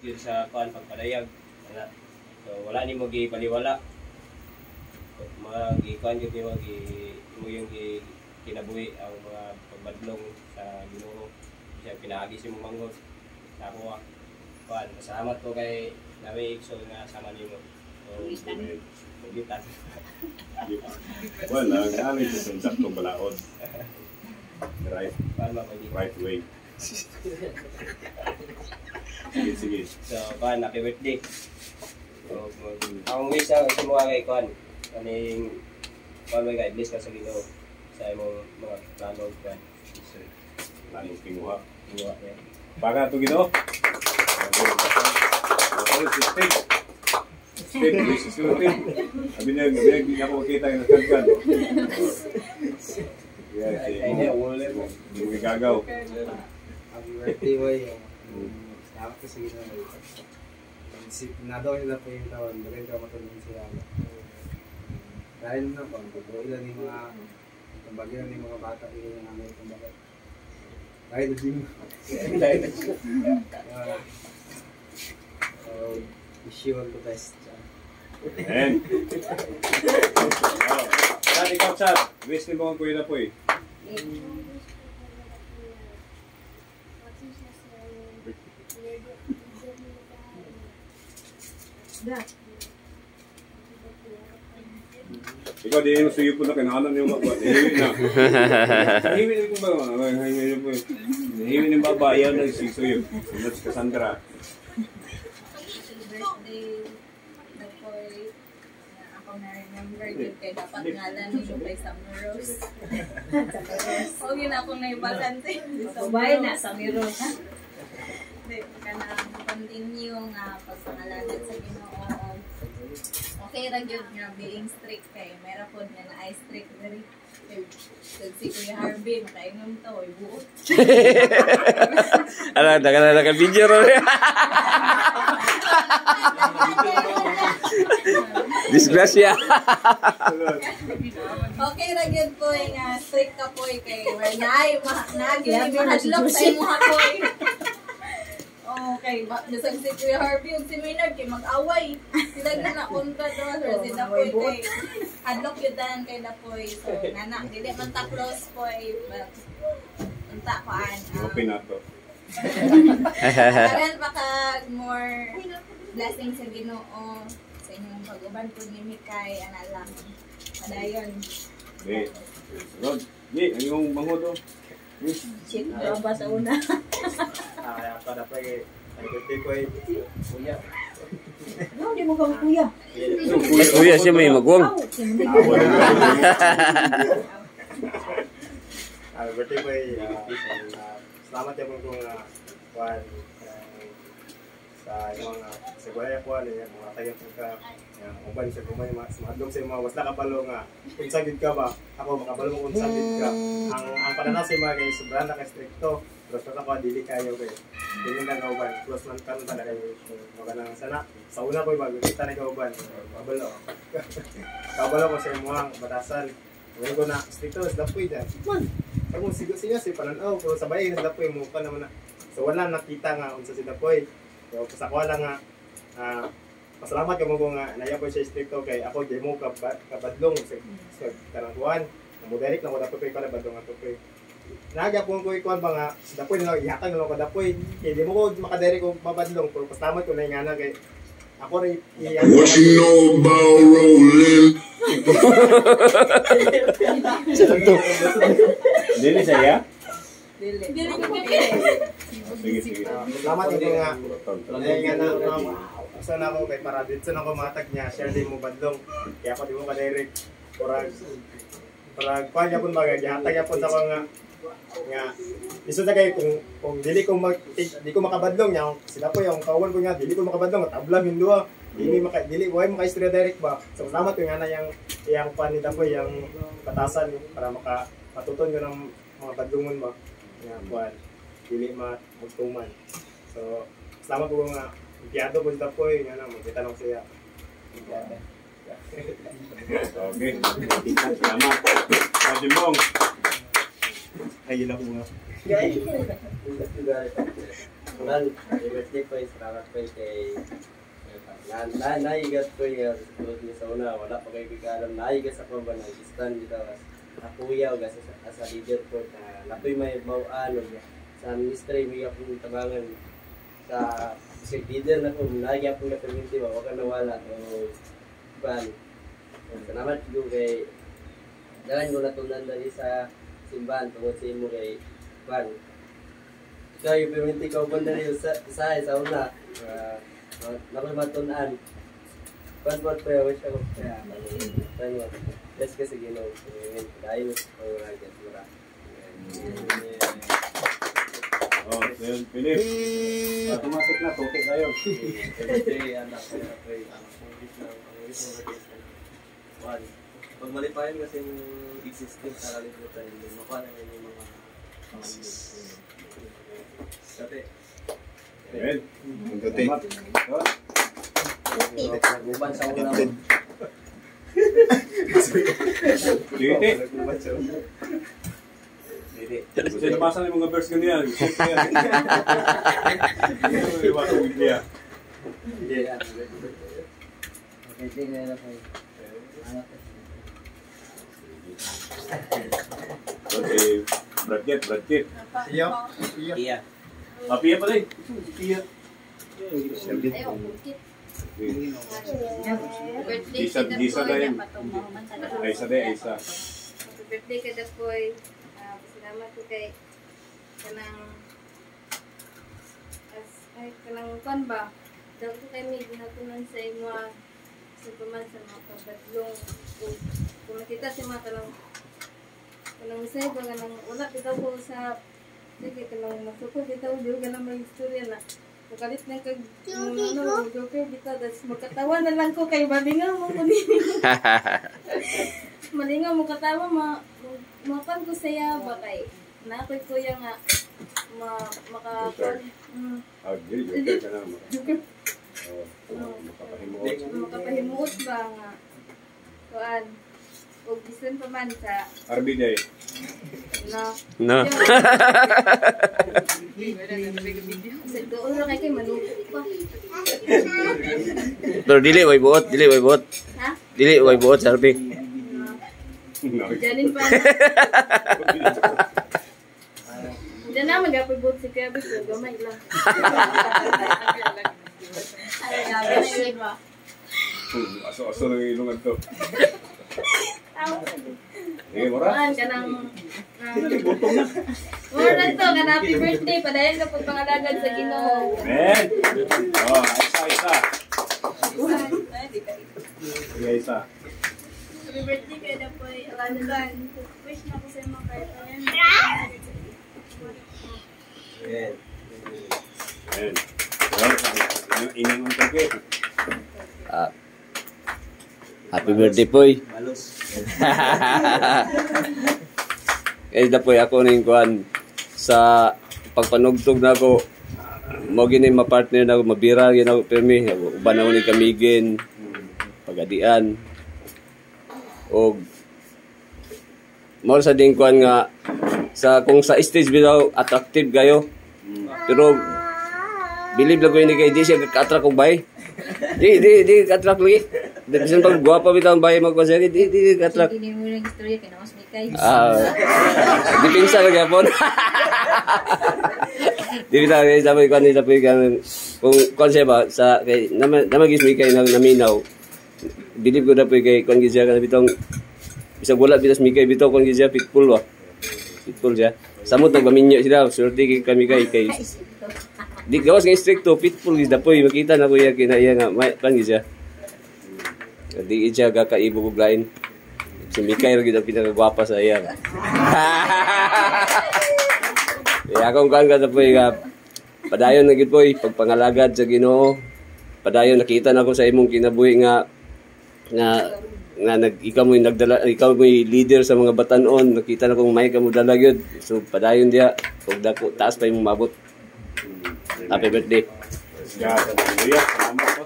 yun sa kuan pagpadayag. So wala ni mo gibaliwala. Mga gikuan gyud mo yung kinabuhi ang mga pagbadlong sa Ginoo. Siya pinaagi si mong manghod sa ako. Kuan, salamat ko kay Nawi Igsoon nga sama nimo. So, ulitan. Wala, namin sa saktong balaod. Right way. Sige. So, kuan, happy birthday. So, ang wish sa mga kay kuan, kaning kuan may guide list ka sa Ginoo sa imong mga plano kuan. Laling tinguha. Tinguha niya. Baka ito Ginoo. Steve, sabi niya, hindi na ako makita yung nasagkan. Hindi mo gagaw. Happy birthday, boy. Salamat ko sa Ginoo. Nadaw nila po yung taon, bagay ka matulong sila. Dahil na po, ilan yung mga bagay ng mga bata, ilan yung namin itong bagay. Dahil na din. So, wish you all the best. Amen. Chat, ikaw chat. Wish ni mo ang kuya na po eh. Ikaw, di mo suyo po na kinakanan yung mga hiwi na. Hiwi na yung ba? Hiwi na yung babayaw na suyo. Sunod si Cassandra. Birthday na po'y ako na-remember yun kaya dapat ngalan nito kay Summer Rose. Huwag yun akong naibakante. So, bahay na Summer Rose. Ka na continue nga pagpangalanan sa Ginoo. Okay ra gyud nga being strict kay meron pod nga na strict very si Kuya Harvey makaingon to oy buot. Ala dagan video ro. Disgrasya. Okay ra gyud po nga strict ka po kay wala gyud mahadlok sa imong hapoy. Okay, bisag si Kuya Harvey ug si Maynard kay mag-away. Sila na kontra daw sa si Dapoy kay adlok yun kay Dapoy. So, nana, dili man ta close po unta paan. Open na to. Karan baka more blessings sa Ginoo sa inyong pag-uban po ni Mikay, ana lang. Padayon. Okay. Rod, ang iyong manghodo. Shit, ba sa una? Kaya para pa ay birthday ko ay kuya. Hindi mo kang kuya. Kuya siya may magwang. Birthday ko ay salamat ya po kung sa mga segwaya ko mga tayo ka uban sa kumay madlong sa mga wasta kapalo nga unsa gid ka ba ako makabalo mo unsa gid ka ang pananaw sa mga kay sobrang na stricto pero sa ako dili kayo kay dili na uban plus man kan ta kay maganang sana sa una ko bago kita na uban kabalo ko sa mga batasan ngayon ko na stricto sa dapoy da man ako siya si pananaw pero sabay sa dapoy mo pa naman na so wala nakita nga unsa si dapoy so pasakwa lang nga pasalamat ka mo nga naya ko siya stricto kay ako di mo kabadlong sa karangkuan mo direct na ko dapoy pala badlong ato kay naga po ko ikuan ba nga dapoy na ihatag na ko dapoy kay di mo ko makadirect ko mabadlong pero pasalamat ko na ingana kay ako rin what you know about rolling. Dili saya? Dili ko Sige. salamat ko nga nga na gusto na ako kay para dito na ako matag niya share din mo badlong kaya ako di mo ka-direct para kuha pun bagay gihatag yapon sa ko nga iso na kayo kung dili ko makabadlong niya sila po yung kawan ko nga dili ko makabadlong tabla hindua dili way maka-istorya direct ba so salamat ko nga na yang panida ko yung batasan para matuton ko ng mga badlongon ba nga kuan dili magtuman so salamat ko nga Piyado po si Dapoy, nga na, magkitanong siya. Okay. Salamat. Pajimong. Ay, yun ako nga. Kunan, birthday po, salamat po kay naigas ko yung susunod niya sa una, wala pa kayo kikalam, naigas ako ba ng stand dito as kuya o as a leader po na napoy may bawaan o sa ministry may akong tabangan sa leader na po, naigas po na community ba, waka nawala o ban. Salamat po kay dalan ko natunan dali sa simbahan tungkol sa imo kay ban. Ikaw yung community ko ba dali sa una, nakoy matunan. Pan-pan pa yung wish ako kaya. Yes kasi ginaw. Dahil ko ragat mura. Oh, then Philip. Automatic na toke kayo. Kasi anak ko na kay one. Pag malipayan kasi yung existing sa kalibutan, makuha na yung mga Kate. Amen. Tote. Uban sa ulam. Titi. Gusto nabasa na yung mga verse ganyan. Bracket. Iyo. Iya. Pia pala eh. Pia. Ayaw, bukit. Birthday Isa ka na yan. na Ay, isa din, isa. Happy birthday ka na po. Salamat po kay kanang kwan ba? Daw ko kay may ginatunan sa imo sa tuman sa mga pagbatlong. Kung nakita si mga kanang isay ba kanang wala bitaw ko sa sige kanang masuko bitaw di ka na may istorya na kalit na kag joker bitaw das magkatawa na lang ko kay balingaw mo ko ni malingaw mo katawa mapan ko saya ba kay na ako'y kuya nga makapag Joker ka na. joker Makapahimuot. makapahimuot ba nga kuan o bisan pa man sa RB Day. No. sa doon ra kay manuko pa. Pero dili way buot. Ha? Dili way buot sarbi. Janin pa. Diyan na mag-apibot si Kevin ko, gamay lang. Ay, gabi na yun ba? Aso ng ilungan to. Eh, mura. Kuhan ka ng... Mura to, ka na happy birthday. Padayan ka pag pangalagan sa Ginoo. Men! Oh, isa. Isa. Happy birthday kayo na po. Alagan. Wish na ko sa mga kaya. Men. Inang ang toke. Happy birthday poy. Malos. Eh dapoy ako ning kuan sa pagpanugtog na ako mo gini ma-partner na ako mabira gina ako permi uban na ni kamigin pagadian og mo sa ding kuan nga sa kung sa stage bitaw attractive kayo pero believe lang ko ini kay di siya ka-attract og bay di ka-attract lagi bisan pag guwapa bitaw ang bay magkuan di ka-attract. Hindi mo yung istorya, kinawas ni Kay. Di pinsa lagi po. Di pinsa lagi sabi ko ni sabi kung konse ba sa kay namagis mi kay naminaw. Believe ko na po kay kon gizya kana bitong bisa bola bitas mi kay bitaw kon gizya pitbull wa. Pitbull siya. Samot nagbaminyo sila, surti kami kay di gawas nga stricto pitbull is dapoy makita na ko ya kinaya nga kan gizya. Di siya gakaibog og lain. Si Mikay rin ang pinakagwapa sa iya. Kaya akong kan ka po padayon na gid po pagpangalagad sa Ginoo. Padayon nakita na ko sa imong kinabuhi nga ikaw mo nagdala, ikaw mo leader sa mga batanon. Nakita na kong may kamo dala gyud. So padayon dia kog dako taas pa imong mabot. Happy birthday. Salamat po.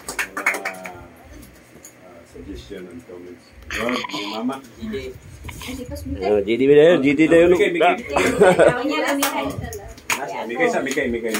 Suggestion and comments. Good, mama. GD dayon. Bigay. Ayaw niya lang ni Kay. Mikay.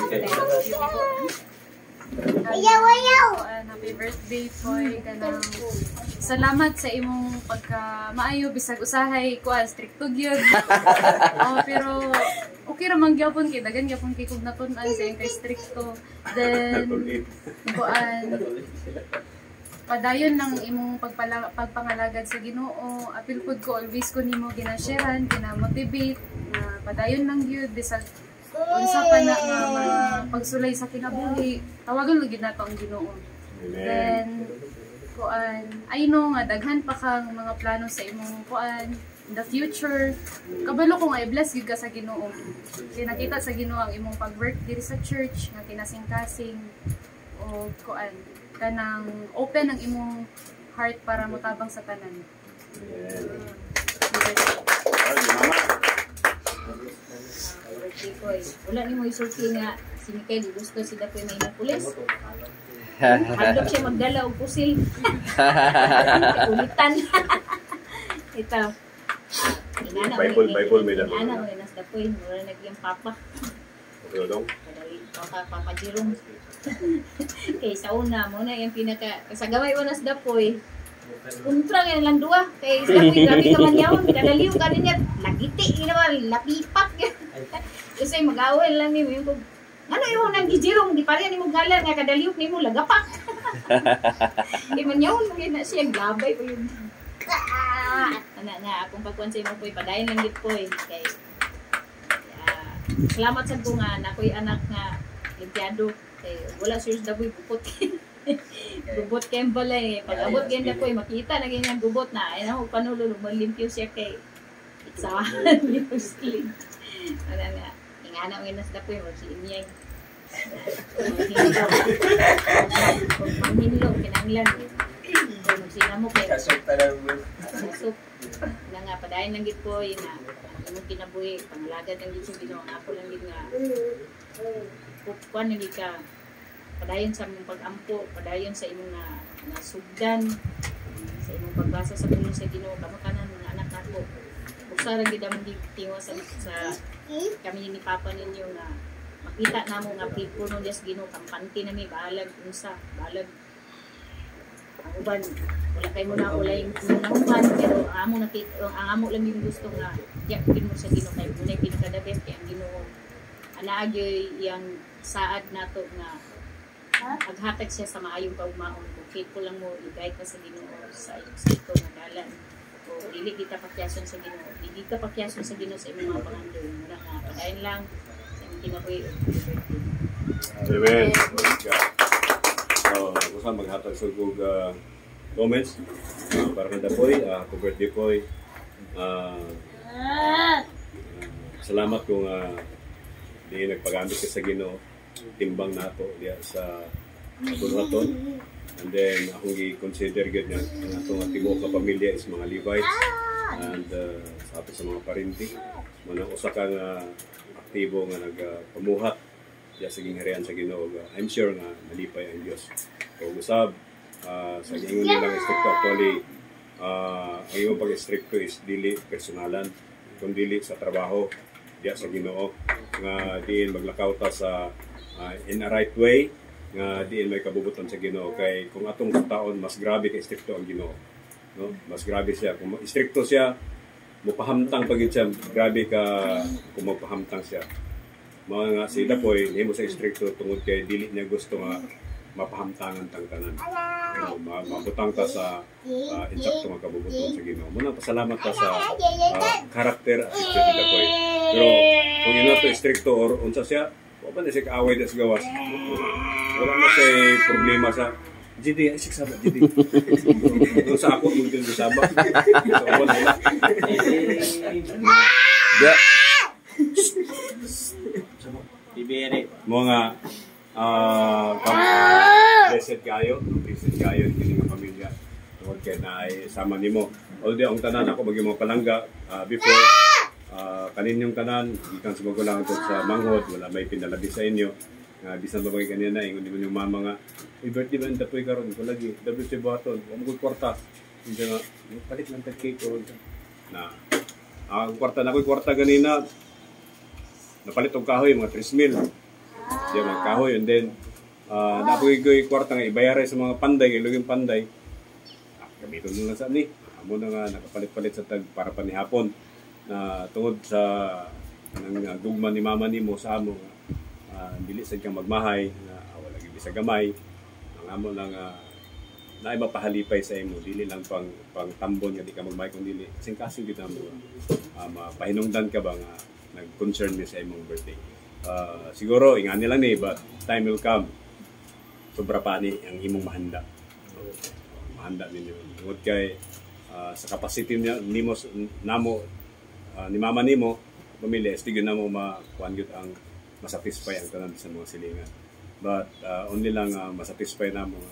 Happy birthday po kanang salamat sa imong pagka maayo bisag usahay ko stricto gyud. Pero okay ra man gyapon kay dagan gyapon kay kog natun-an sa kay stricto. Then kuan padayon ng imong pagpangalagad sa Ginoo. Apil pud ko always ko nimo ginasharean, kina-motivate na padayon lang gyud bisag unsa pa na nga pagsulay sa kinabuhi. Tawagan lang gyud nato ang Ginoo. Then kuan I know nga daghan pa kang mga plano sa imong kuan in the future. Kabalo ko nga i-bless gyud ka sa Ginoo. Kay nakita sa Ginoo ang imong pag-work diri sa church nga kinasing-kasing o kuan kanang open ang imong heart para motabang sa tanan. Wala ni mo isulti nga si Mikay gusto si Dapoy may na pulis. Handog siya magdala og pusil. Ulitan. Ito. Bible may dala. Ana mo nas Dapoy, wala nagyang papa. Okay dong. Kadali papa Jirong. Kay sa una mo na yung pinaka sa gamay mo nas Dapoy. Kontra nga lang duwa. Kay sa Dapoy grabe ka man yawon, kadaliw kanin niya lagiti naman lapipak. Kasi mag-away lang nimo yung ano yung nang gijirong di pare nimo galer nga kadaliw nimo lagapak. Di man yawon na siya gabay ko yun. Ana nga akong pagkuan sa imo poy padayon lang gid poy kay salamat sa ko nga nakoy anak nga limpyado kay wala serious Dapoy bukot. Gubot kay balay pag abot gyud Dapoy makita na ganyan gubot na ay na panulo malimpyo siya kay sa muslim. Ana nga ingana mo inas Dapoy mo si Inyay. Pagminlo kinanglan. Kung sina mo kay Kasok talaga mo. Kasok na nga padayon lang gid po yun na imong kinabuhi pangalagad lang gid sa Ginoo ako lang gid nga kuan gid ka padayon sa imong pag-ampo padayon sa imong na sugdan sa imong pagbasa sa pulong sa Ginoo kamo kanan mga anak nako usa ra gid ang tingwa sa kami ni papa ninyo na makita namo nga puno Dios Ginoo kampante na mi balag unsa balag ang uban wala kay mo na ulay nahuman pero ang amo lang yung gusto nga yakin mo sa Ginoo kay unay pinakadabet kay ang Ginoo ana agyoy yang saad nato nga aghatag siya sa maayong kaugmaon kung faithful lang mo i-guide ka sa Ginoo sa ito nga dalan o dili kita pakyason sa Ginoo dili ka pakyason sa Ginoo sa imong mga pangandong muna nga padayon lang sa imong kinabuhi. Amen. Ako sa maghatag sa kong comments para kay Dapoy, happy birthday Poy. Salamat kung di nagpagamit ka sa Ginoo, timbang nato diya sa Bulhaton. And then akong i-consider gid nga ang atong tibuok ka pamilya is mga Levites and sa ato sa mga parinti. Manang usa ka nga aktibo nga nagpamuhat diya sa gingharian sa Ginoo. I'm sure nga malipay ang Dios. So usab sa ingon nilang stricto actually ang iyong pag-stricto is dili personalan kung dili sa trabaho diya sa Ginoo nga diin maglakaw ta sa in a right way nga diin may kabubuton sa Ginoo kay kung atong taon mas grabe kay stricto ang Ginoo no mas grabe siya kung stricto siya mopahamtang pagid siya grabe ka kung magpahamtang siya mga nga si Dapoy himo sa stricto tungod kay dili niya gusto nga mapahamtangan tang tanan mabutang ta sa insakto nga kabubuton sa Ginoo muna pasalamat ta sa karakter at attitude ni Dapoy pero kung ino to stricto or unsa siya wala na siya kaaway sa gawas wala na siya problema sa GD, ay sabat GD. Kung sa ako, mungkin sa sabak. So, wala na. Bibiri. Mga blessed kayo, hindi nga pamilya. Tungkol kaya na ay sama ni mo. Although ang tanan ako, maging mga palangga, before, kaninyong tanan, ikan sa magulang ito sa manghod, wala may pinalabi sa inyo. Bisan ba bagay kanina, ingon di mo yung mama nga, birthday man Dapoy karon ko lagi, WC Baton, amagod kwarta. Hindi nga, palit lang tag-cake ko. Na, ang kwarta na ko'y kwarta ganina, napalit og kahoy mga 3,000. Diya mga kahoy, and then napoy ko kwarta nga ibayara sa mga panday, ilog yung panday. Gamiton mo lang sa ni. Amo na nga nakapalit-palit sa tag para panihapon na tungod sa nang gugma ni mama nimo sa amo dili sad kang magmahay na wala gyud sa gamay. Ang amo lang naay mapahalipay sa imo, dili lang pang tambon nga di ka magmahay kun dili singkasing kita mo mapahinungdan ka ba nga nag-concern ni sa imong birthday. Siguro ingani lang ni, but time will come. Sobra pa ni ang imong mahanda. Mahanda ninyo. Tungod kay sa capacity nimo namo ni mama nimo pamilya, estigyo na mo makuan gyud ang masatisfy ang tanan sa mga silingan. But only lang masatisfy na mo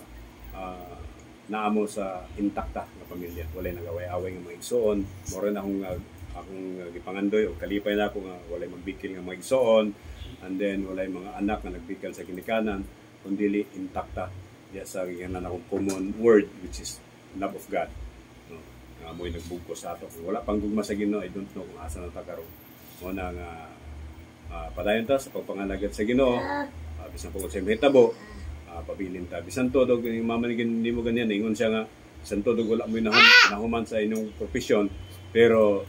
naamo sa intakta nga pamilya. Walay nagaway-away nga mga igsoon. Moro na akong gipangandoy o kalipay na ako nga walay magbikil nga mga igsoon, and then walay mga anak nga nagbikal sa ginikanan, kundi intakta diya sa ginan akong common word, which is love of God. No, nga mo'y nagbugko sa ato. Wala pang gugma sa Ginoo, I don't know kung asa na ta karon. Mo na nga padayon ta sa pagpangalagad sa Ginoo. Bisan po sa mahitabo, pabilin ta. Bisan todo yung mama ni mo ganyan, ingon siya nga bisan todo wala mo nahuman sa inyong profesyon, pero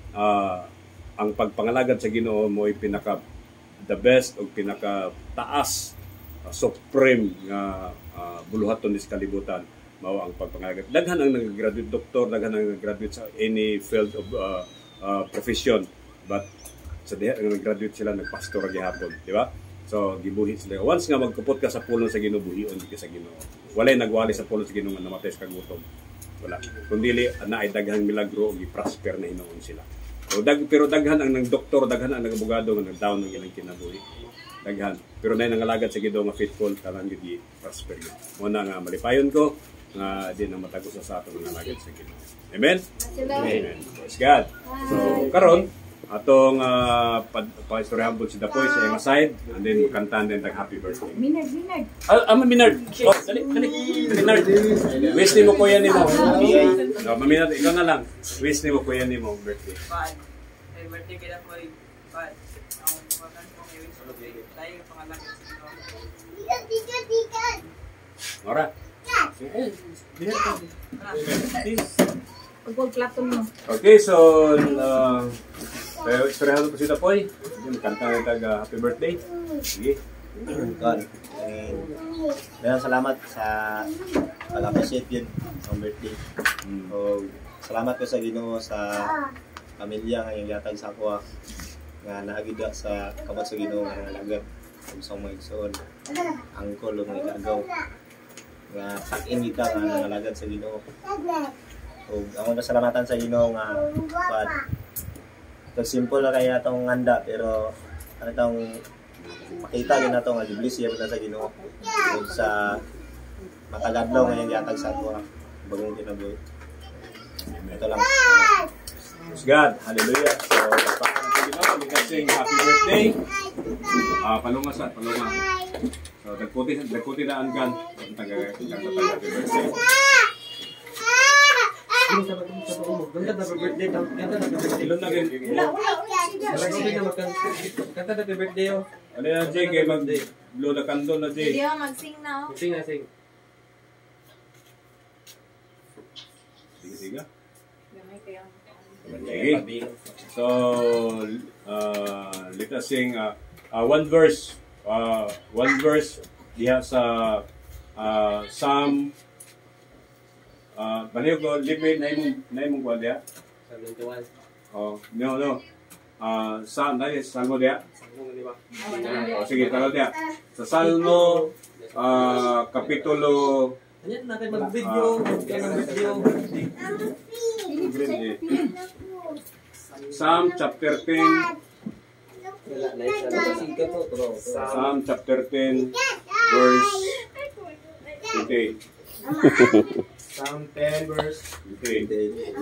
ang pagpangalagad sa Ginoo mo ay pinaka the best o pinaka taas supreme nga buluhaton sa kalibutan mao ang pagpangalagad. Daghan ang nag-graduate doktor, daghan ang nag-graduate sa any field of profession, but sa diha nga nag-graduate sila nagpastor gihapon, di ba? So gibuhi sila. Once nga magkupot ka sa pulong sa Ginoo, buhion di ka sa Ginoo. Walay nagwali sa pulong sa Ginoo nga namatay sa kagutom. Wala. Kundi na ay daghang milagro o gi-prosper na hinuon sila. So, pero daghan ang nang doktor, daghan ang nag-abogado nga nagdaon ng ilang kinabuhi. Daghan. Pero na nangalagad sa Ginoo nga faithful, tanan gyud gi-prosper yun. Muna nga malipayon ko nga di na matagos sa ato nga nangalagad sa Ginoo. Amen? Amen. Praise God. So karon atong pa-istoryahan po si Dapoy sa iyang side, and then kantahan din tag happy birthday. Minard. Minard. Oh, dali. Minard. Wish nimo kuya nimo. No, maminat ikaw na lang. Wish nimo kuya nimo birthday. Bad. Ay birthday kaya po ay bad. Ang pagkan ko kay wish ko tayo pangalan sa Ginoo. Ora. Pagpag plato mo. Okay, so pero istoryahan po si Dapoy. Kanta na tag happy birthday. Sige. God. Maraming salamat sa pag-appreciate yun ang birthday. So, salamat ko sa Ginoo sa pamilya nga yung yatag sa ako nga naagida sa kabat sa Ginoo nga nalagad sa mga igsoon. Angkol o mga igagaw nga sakin kita nga nalagad sa Ginoo. So, ang salamatan sa Ginoo nga God. Ito simple na kaya itong handa, pero ano itong makita din na ito nga Diblis siya sa Ginoo. Sa matagadlaw ngayong yatag sa ako bagong kinabuhi. Ito lang. Praise God. Hallelujah. So, paano sa Ginoo, we can sing happy birthday. Palunga. So, dagkuti na ang gan. Happy birthday. Ganda na birthday daw. Ganda na birthday. Ilon na rin. Ganda na birthday yo. Ano yan, Jay? Kaya mag-blow na candle na, Jay. Hindi ako mag-sing na. Sing. Sige. Gamay kayo. Sige. So, let us sing one verse. One verse diha sa Psalm baliw ko libre na imong kuha diha. 71. Oh, no. Sa Salmo diha. Oh, sige, tara diha. Sa Salmo kapitulo Ayan natin mag-video. Psalm chapter 10. Psalm chapter 10 verse 28. Psalm 10 verse 28.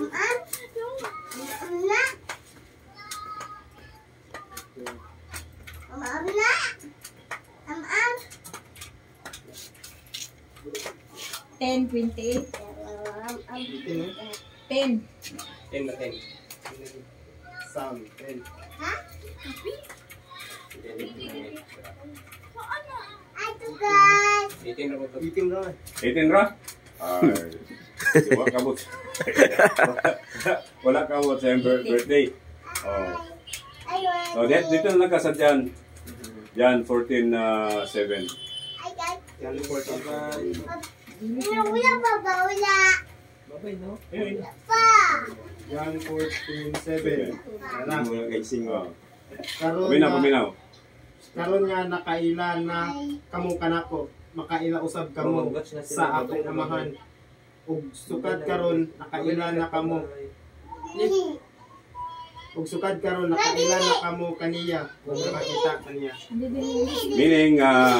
Ten, 28. 10. 10 na 10. Psalm 10. Itim na po to. Itim na. 18 ra? Ay, wala ka mo. Wala ka mo sa birthday. Oh. So, dito na lang ka sa Jan. Jan 14:7. Yan yung 14. Babay, no? Yan 14:7. Anak. Paminaw. Karon nga nakaila na kamo kanako, makaila usab kamo sa akong amahan. Ug sukad karon nakaila na kamo. Ug sukad karon nakaila na kamo kaniya, ug makita kaniya. Meaning,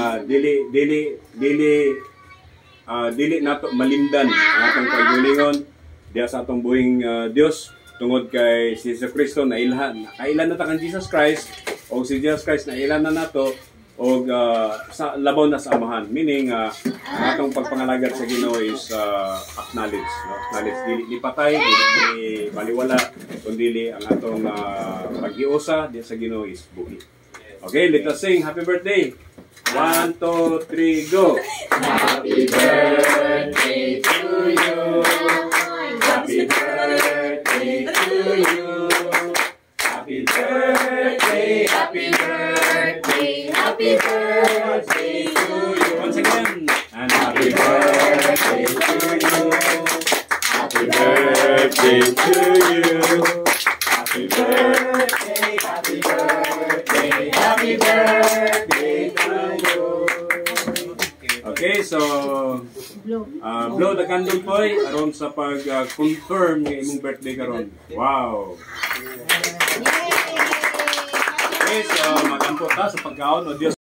dili nato malimdan ang atong paggulingon diya sa atong buhing Dios tungod kay si Jesus Kristo na ilhan. Nakailan na ta kang Jesus Christ o si Jesus Christ na ilan na nato o sa labaw na sa amahan. Meaning, ang atong pagpangalagad sa Ginoo is acknowledge. No? Acknowledge. Dili patay, dili baliwala, kundi ang atong pag-iusa diya sa Ginoo is buhi. Okay, let us sing Happy Birthday. 1, 2, 3, go! Happy birthday to you. Happy birthday to you. Happy birthday, happy birthday, happy birthday to you. Once again, and happy birthday to you. Happy birthday to you. Happy birthday, happy birthday, happy birthday to you. Okay, so blow the candle boy aron sa pag-confirm ng imong birthday karon. Wow. Okay, so magampo ta sa pagkaon o Dios